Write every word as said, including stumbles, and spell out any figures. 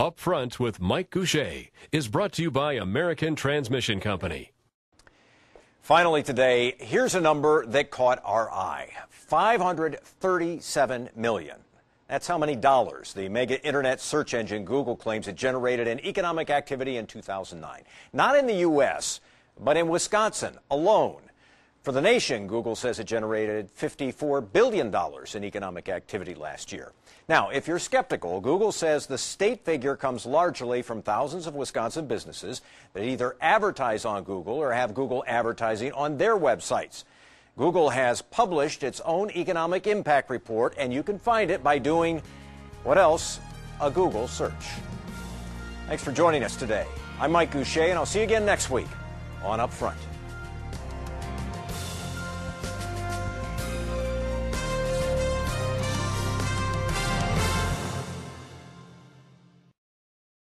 Up Front with Mike Gousha is brought to you by American Transmission Company. Finally today, here's a number that caught our eye. five hundred thirty-seven million. That's how many dollars the mega internet search engine Google claims it generated in economic activity in two thousand nine. Not in the U S, but in Wisconsin alone. For the nation, Google says it generated fifty-four billion dollars in economic activity last year. Now, if you're skeptical, Google says the state figure comes largely from thousands of Wisconsin businesses that either advertise on Google or have Google advertising on their websites. Google has published its own economic impact report, and you can find it by doing, what else? A Google search. Thanks for joining us today. I'm Mike Gousha, and I'll see you again next week on Up Front.